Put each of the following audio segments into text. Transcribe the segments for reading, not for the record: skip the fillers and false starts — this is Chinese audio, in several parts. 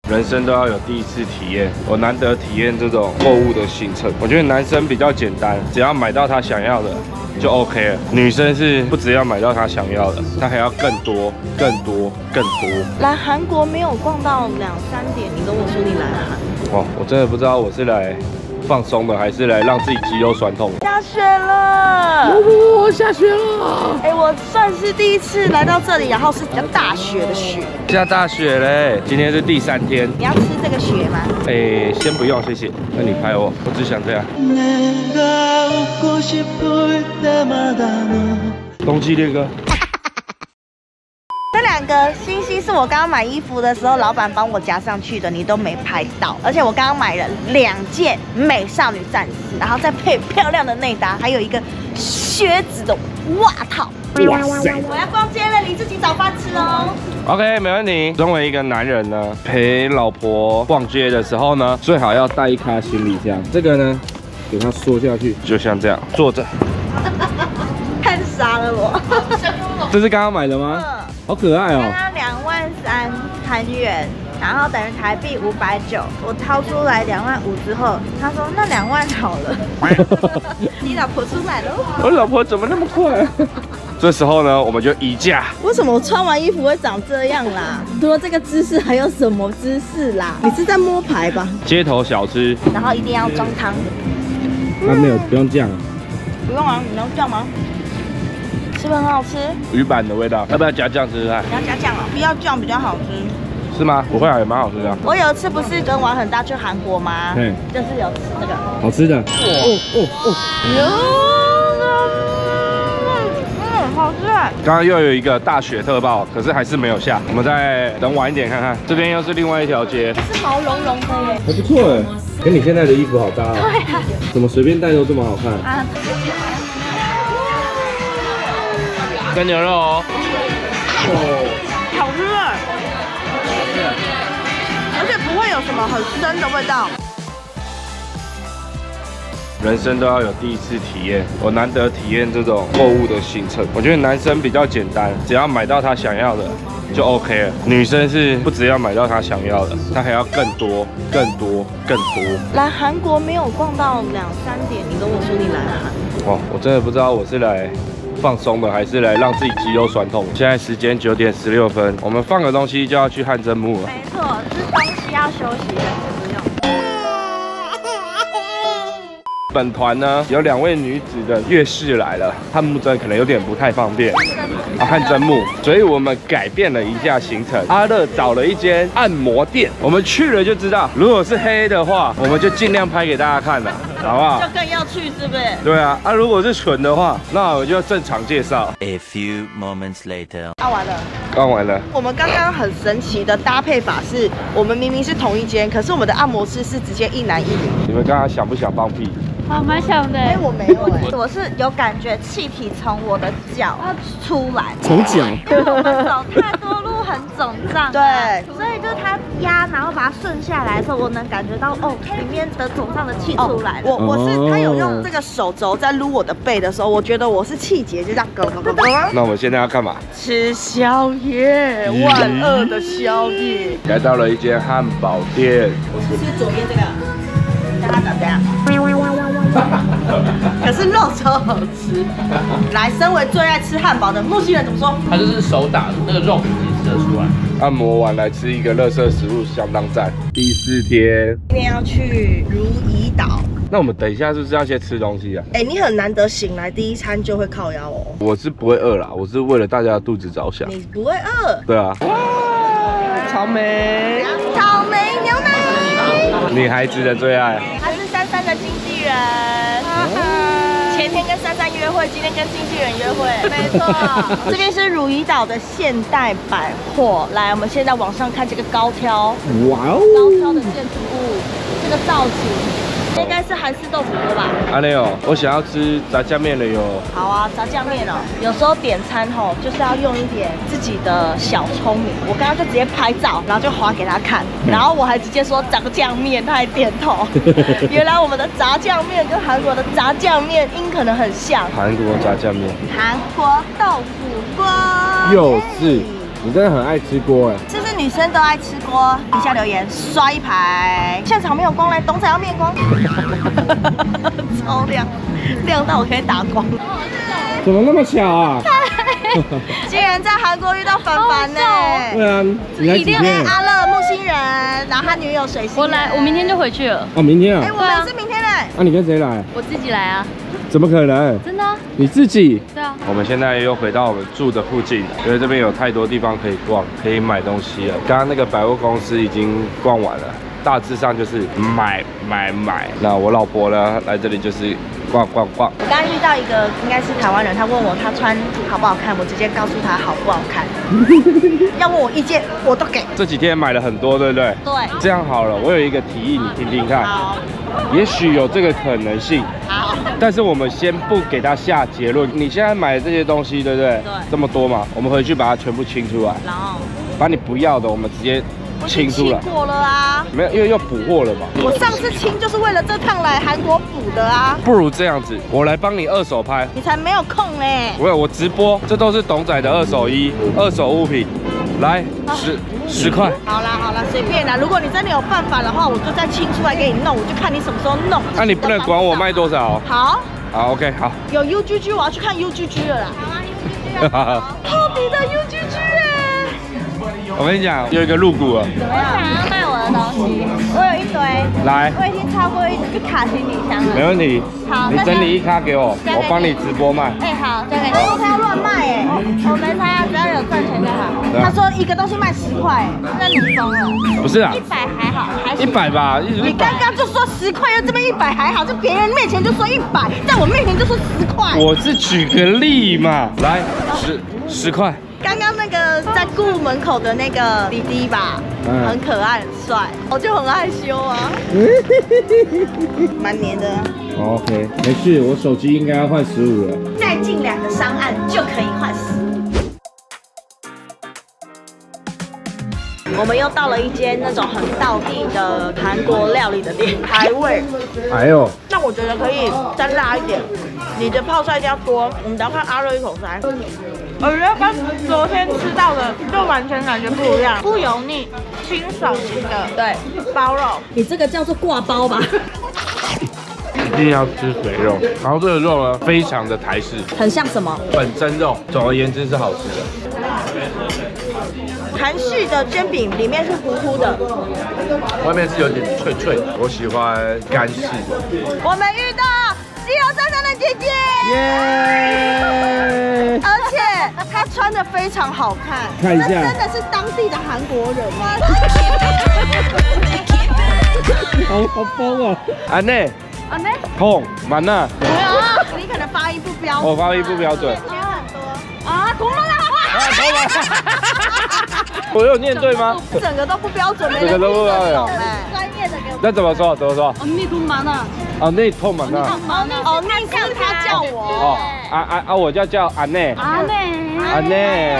人生都要有第一次体验，我难得体验这种购物的行程。我觉得男生比较简单，只要买到他想要的就 OK 了。女生是不只要买到他想要的，他还要更多、更多、更多。 来韩国没有逛到2、3点，你跟我说你来韩？ 哇，我真的不知道我是来放松的，还是来让自己肌肉酸痛。 下雪了！ 下雪了！ 哎，我算是第一次来到这里，然后是比较大雪的雪。 下大雪嘞！今天是第3天。 你要吃这个雪吗？ 哎，先不用，谢谢。那你拍我，我只想这样。冬季恋歌。 这2个星星是我刚刚买衣服的时候，老板帮我加上去的，你都没拍到。而且我刚刚买了2件美少女战士，然后再配漂亮的内搭，还有一个靴子的袜套。哇塞！我要逛街了，你自己找饭吃哦。 OK， 没问题。身为一个男人呢，陪老婆逛街的时候呢，最好要带一卡行李箱。这个呢，给它缩下去，就像这样坐着。 太傻了我。 这是刚刚买的吗？好可爱哦！ 刚刚23000韩元，然后等于台币590。我掏出来2万5之后，他说那2万好了。你老婆出来了？ 我老婆怎么那么快？这时候呢，我们就移价。 为什么我穿完衣服会长这样啦？除了这个姿势，还有什么姿势啦？你是在摸牌吧？ 街头小吃， 然后一定要装汤。 那没有，不用酱。 不用啊，你要酱吗？是不是很好吃？ 鱼板的味道，要不要加酱吃吃看？ 你要加酱哦，不要酱比较好吃。 是吗？不会啊，也蛮好吃的。 我有一次不是跟玩很大去韩国吗？ 对， 就是有吃这个。 好吃的。 好吃。 刚刚又有一个大雪特报，可是还是没有下，我们再等晚一点看看。这边又是另外一条街， 是毛茸茸的耶， 还不错哎，跟你现在的衣服好搭哦。 对啊。 怎么随便戴都这么好看？ 啊。 跟牛肉哦。 好吃啊！而且不会有什么很深的味道。 人生都要有第一次体验，我难得体验这种购物的行程。我觉得男生比较简单，只要买到他想要的就 OK 了。女生是不只要买到他想要的，他还要更多、更多、更多。 来韩国没有逛到2、3点，你跟我说你来韩？ 哇，我真的不知道我是来放松的，还是来让自己肌肉酸痛。现在时间9点16分，我们放个东西就要去汗蒸幕了。 没错，吃东西要休息，人是不用。 本团呢有2位女子的乐师来了，汗幕蒸可能有点不太方便啊，汗蒸幕，所以我们改变了一下行程。阿乐找了一间按摩店，我们去了就知道，如果是黑的话，我们就尽量拍给大家看了，好不好？ 就更要去是不是？ 对啊，如果是纯的话，那我就正常介绍。 A few moments later， 完了。 刚完了。 我们刚刚很神奇的搭配法是，我们明明是同一间，可是我们的按摩师是直接一男一女。 你们刚刚想不想放屁？ 我蛮想的。 我没有我是有感觉气体从我的脚出来， 从脚。 因为我们走太多路很肿胀， 对， 所以就是它压，然后把它顺下来的时候，我能感觉到里面的肿胀的气出来了。 我是他有用这个手肘在撸我的背的时候，我觉得我是气节就这样咯咯咯咯。 那我们现在要干嘛？ 吃宵夜，万恶的宵夜。 来到了一间汉堡店。 我是吃左边这个，让它长这样。可是肉超好吃。来，身为最爱吃汉堡的木星人怎么说？ 它就是手打的，那个肉其实吃得出来。 按摩完来吃一个垃圾食物，相当赞。第4天， 今天要去如意岛。 那我们等一下是不是要先吃东西啊？ 你很难得醒来第一餐就会靠腰哦。 我是不会饿啦，我是为了大家的肚子着想。 你不会饿？ 对啊。 草莓，草莓牛奶， 女孩子的最爱。 他是33的经纪人。前天跟33约会，今天跟经纪人约会，没错。这边是如意岛的现代百货。来，我们现在往上看这个高挑， 哇哦， 高挑的建筑物，这个造型。应该是韩式豆腐锅吧？ 阿内哦，我想要吃炸酱面了哟。 好啊，炸酱面哦。有时候点餐吼，就是要用一点自己的小聪明。我刚刚就直接拍照，然后就划给他看，然后我还直接说炸酱面，他还点头。原来我们的炸酱面跟韩国的炸酱面音可能很像。 韩国炸酱面， 韩国豆腐锅。 又是，你真的很爱吃锅哎。 这是女女生都爱吃锅，底下留言刷一排。现场没有光嘞，董仔要面光，超亮，亮到我可以打光。 怎么那么巧啊？ 竟然在韩国遇到凡凡呢？ 对啊，你来几天？ 阿乐木星人，然后他女友水星。 我明天就回去了。 哦，明天啊？ 哎，我们是明天嘞。 那你跟谁来？ 我自己来啊。 怎么可能？ 真的啊？ 你自己？ 对啊。 我们现在又回到我们住的附近，因为这边有太多地方可以逛，可以买东西了。刚刚那个百货公司已经逛完了，大致上就是买。那我老婆呢，来这里就是逛。 我刚刚遇到一个应该是台湾人，他问我他穿好不好看，我直接告诉他好不好看。要问我意见，我都给。 这几天买了很多，对不对？ 对。 这样好了，我有一个提议，你听听看。 好。 也许有这个可能性。 好。 但是我们先不给他下结论。你现在买的这些东西，对不对？ 对。 这么多嘛，我们回去把它全部清出来。 然后。 把你不要的，我们直接清出来。 清过了啊。 没有，因为又补货了嘛。 我上次清就是为了这趟来韩国补的啊。 不如这样子，我来帮你二手拍。 你才没有空嘞。 我直播，这都是董仔的二手衣、二手物品。来，10块。好啦，随便啦。如果你真的有办法的话，我就再清出来给你弄，我就看你什么时候弄。 那你不能管我卖多少。 好。 好 ，OK， 好。 有 UGG， 我要去看 UGG 了啦。好啊 ，UGG。透底的 UGG 哎。 我跟你讲，有一个入股了。 怎么样？我想要卖我的东西，我有一堆。来。我已经超过一卡行李箱了。 没问题。好，你整理一卡给我，我帮你直播卖。 哎，好，交给你。他要乱卖哎，我没差，只要有赚钱就好。他说一个东西卖10块，那你疯了？ 不是啊 ，100还好，还 100吧。 你刚刚就说10块，又这边100还好，在别人面前就说100，在我面前就说10块。我是举个例嘛，来10块。 刚刚那个在顾门口的那个弟弟吧，很可爱很帅，我就很害羞啊，蛮黏的。 OK， 没事，我手机应该要换15了。 再进2个商案就可以换15。我们又到了一间那种很道地的韩国料理的店，台味。 哎呦， 那我觉得可以再辣一点，你的泡菜一定要多。我们等下看阿热一口塞。我觉得跟昨天吃到的就完全感觉不一样，不油腻，清爽型的。对，包肉，你这个叫做挂包吧？ 一定要吃肥肉，然后这个肉呢，非常的台式， 很像什么？ 本真肉。总而言之是好吃的。 韩式的煎饼里面是糊糊的， 外面是有点脆脆的，我喜欢干式的。 我们遇到肌肉珊珊的姐姐， 耶！ 而且她穿的非常好看， 看一下， 真的是当地的韩国人。 好疯哦！安内，痛，满呐。 没有啊，你可能发音不标准。 我发音不标准。 缺很多啊，恐龙啊！ 我有念对吗？ 整个都不标准， 整个都不标准。 专业的给我。 那怎么说？ 언니 돈 많아。 언니 돈 많아。 언니是他叫我。 我叫安内。安内。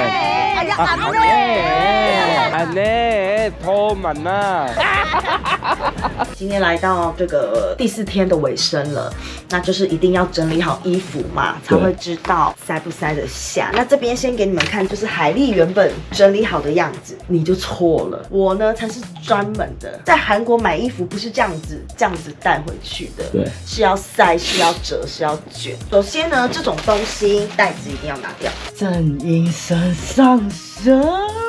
安内돈 많아。 今天来到这个第4天的尾声了，那就是一定要整理好衣服嘛，才会知道塞不塞得下。那这边先给你们看，就是海丽原本整理好的样子，你就错了。我呢才是专门的，在韩国买衣服不是这样子带回去的， 对， 是要塞，是要折，是要卷。首先呢，这种东西袋子一定要拿掉，正阴身上身。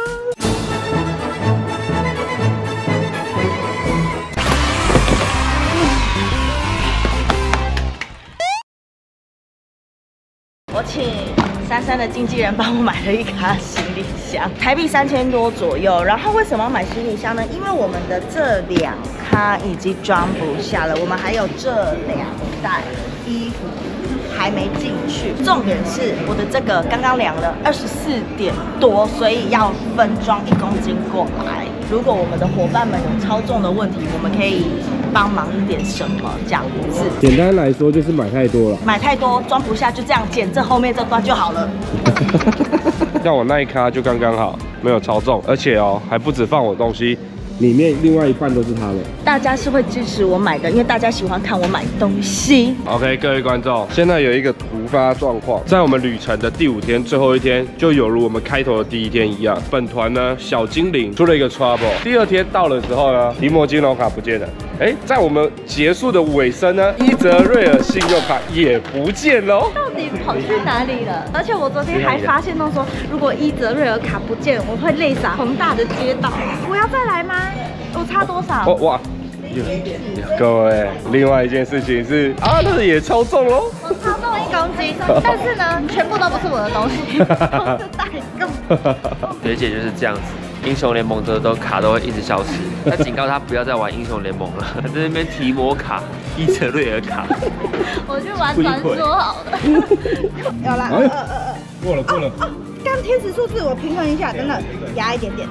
我请珊珊的经纪人帮我买了一卡行李箱，台币3000多左右。然后为什么要买行李箱呢？因为我们的这2卡已经装不下了，我们还有这2袋衣服还没进去。重点是我的这个刚刚量了24点多，所以要分装1公斤过来。如果我们的伙伴们有超重的问题，我们可以帮忙一点什么这样子。 简单来说就是买太多了， 买太多装不下，就这样剪这后面这段就好了。 像我那一卡就刚刚好，没有超重，而且哦还不止放我东西， 里面另外一半都是他的。 大家是会支持我买的，因为大家喜欢看我买东西。 OK， 各位观众，现在有一个突发状况，在我们旅程的第5天，最后一天，就有如我们开头的第1天一样，本团呢小精灵出了一个 trouble。第2天到了之后呢，提摩金融卡不见了。哎，在我们结束的尾声呢，伊泽瑞尔信用卡也不见喽。 到底跑去哪里了？而且我昨天还发现到说，如果伊泽瑞尔卡不见，我会泪洒宏大的街道。我要再来吗？我差多少？ 哇！各位，另外一件事情是阿乐也超重喽， 我超重1公斤，但是呢，全部都不是我的东西，都是代购。 学姐就是这样子，英雄联盟的卡都会一直消失。他警告他不要再玩英雄联盟了，他在那边提摩卡、伊泽瑞尔卡。 我去玩传说好了。 有啦， 过了。 刚天使数字我平衡一下，真的压一点点。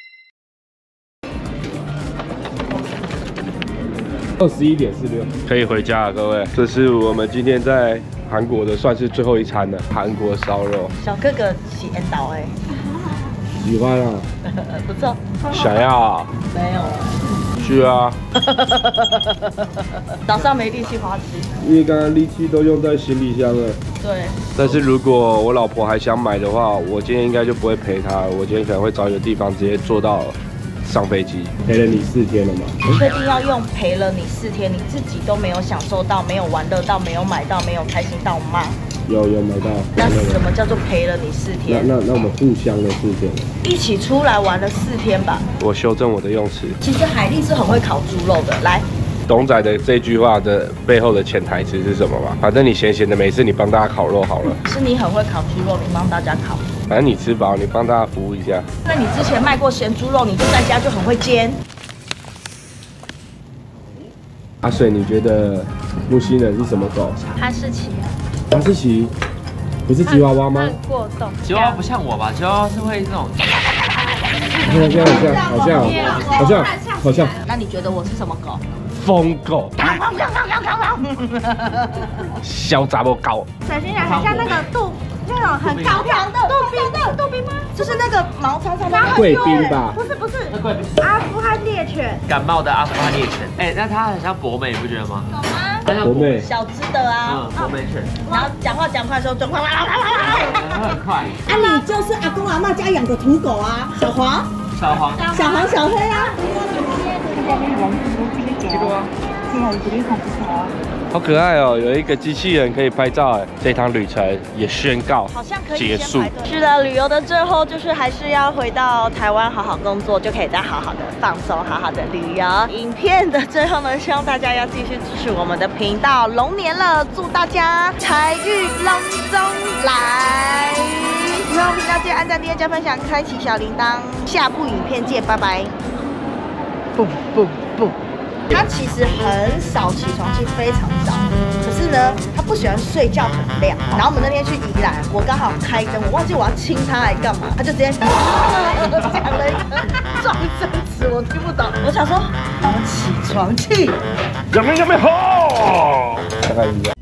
21.46，可以回家了，各位。这是我们今天在韩国的算是最后一餐了，韩国烧肉。 小哥哥喜欢岛哎， 喜欢啊， 不错。 想要啊？ 没有。 去啊。 早上没力气花枝， 因为刚刚力气都用在行李箱了。 对。 但是如果我老婆还想买的话，我今天应该就不会陪她，我今天可能会找一个地方直接坐到。 上飞机陪了你4天了吗？ 你确定要用陪了你4天，你自己都没有享受到，没有玩乐到，没有买到，没有开心到吗？ 有买到。 那什么叫做陪了你4天？ 那我们互相的4天， 一起出来玩了4天吧。我修正我的用词。 其实海丽是很会烤猪肉的，来。 董仔的这句话的背后的潜台词是什么吧？反正你闲闲的，没事你帮大家烤肉好了。是你很会烤猪肉，你帮大家烤。反正你吃饱，你帮大家服务一下。那你之前卖过咸猪肉，你就在家就很会煎。阿水，你觉得木星人是什么狗？ 哈士奇。 哈士奇，不是吉娃娃吗？ 过动。 吉娃娃不像我吧？吉娃娃是会那种。 好像。 那你觉得我是什么狗？ 疯狗，小杂毛狗， 小心点，很像那个那种很高挑的杜宾吗？ 就是那个毛长长的贵宾吧？ 不是，阿富汗猎犬， 感冒的阿富汗猎犬。哎，那它很像博美，你不觉得吗？ 懂吗？ 它像博美， 小只的啊， 博美犬。 然后讲话的时候就快， 很快。 啊，你就是阿公阿嬷家养的土狗啊，小黄、小黑啊。 好可爱哦，有一个机器人可以拍照哎。这趟旅程也宣告结束。 是的，旅游的最后就是还是要回到台湾好好工作，就可以再好好的放松，好好的旅游。影片的最后呢，希望大家要继续支持我们的频道。龙年了，祝大家财运隆中来！喜欢频道记得按赞、订阅、加分享、开启小铃铛。下部影片见，拜拜。不。他其实很少起床气，非常早。可是呢，他不喜欢睡觉很亮。然后我们那天去宜兰，我刚好开灯，我忘记我要亲他来干嘛，他就直接讲了一个撞声词，我听不懂。我想说，起床气， 有没有好？大概一样。